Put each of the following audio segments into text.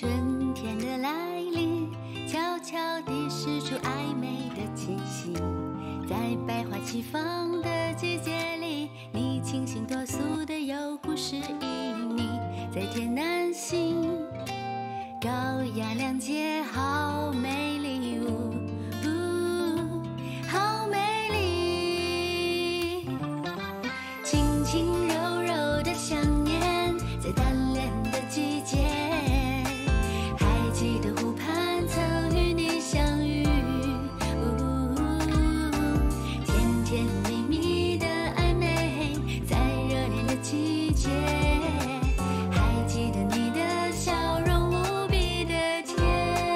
春天的来临，悄悄地释出暧昧的气息，在百花齐放的季节里，你清新脱俗的有故事旖旎，在天南星，高雅亮节，好美丽好美丽，轻轻柔柔的想念，在单恋的季节，还记得湖畔曾与你相遇，甜甜蜜蜜的暧昧，在热恋的季节，还记得你的笑容无比的甜。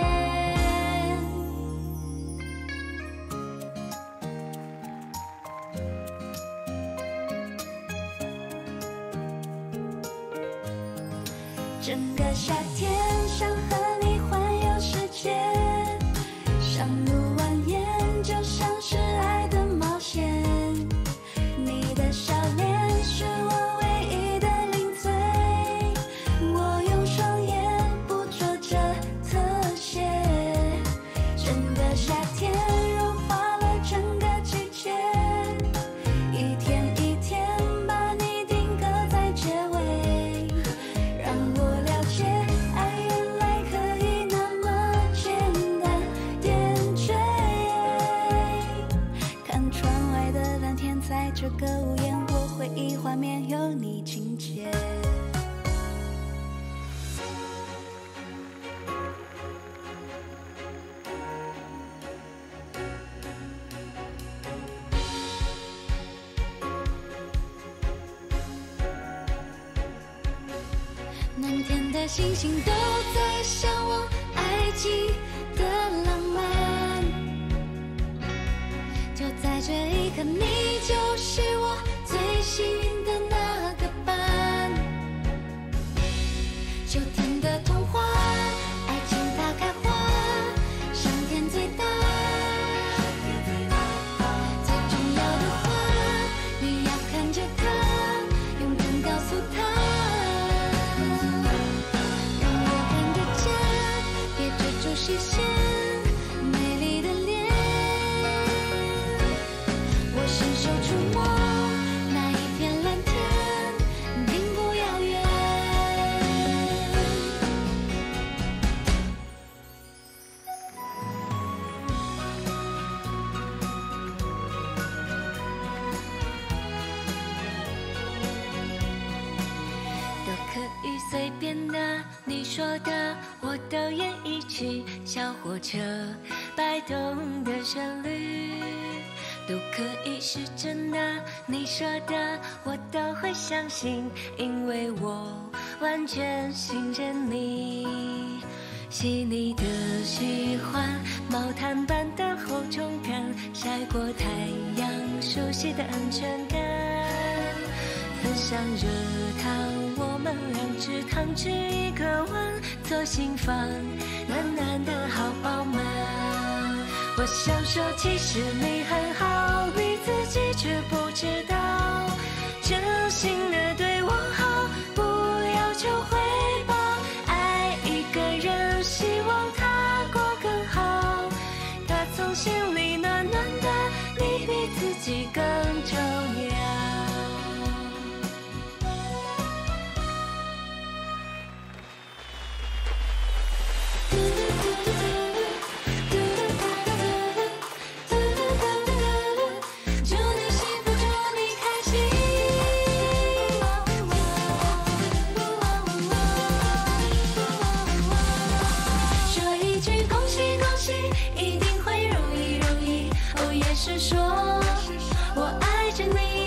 整个夏天想和你环游世界，上路蜿蜒就像是爱的冒险，你的笑脸是我唯一的零嘴，我用双眼捕捉着特写，整个夏天融化了整个季节，一天一天把你定格在结尾，让我了解爱原来可以那么简单点缀，看窗外的蓝天，在这个屋檐，我回忆画面有你情节。满天的星星都在向往爱情的浪漫，就在这一刻，你就是我最幸运的那个伴。秋天的童话，爱情它开花，上天最大，最重要的话，你要看着它，用心告诉它。视线，美丽的脸，我伸手触摸那一片蓝天，并不遥远。都可以随便的，你说的我都愿意去，小火车摆动的旋律都可以是真的，你说的我都会相信，因为我完全信任你。细腻的喜欢，毛毯般的厚重感，晒过太阳，熟悉的安全感，分享热汤，我们两只汤匙一个碗，做心房，暖暖的好饱满。我想说，其实你很好，你自己却不知道，真心的对我好，不要求回报。爱一个人，希望他过更好，他从心里暖暖的，你比自己更重要。是说我爱着你。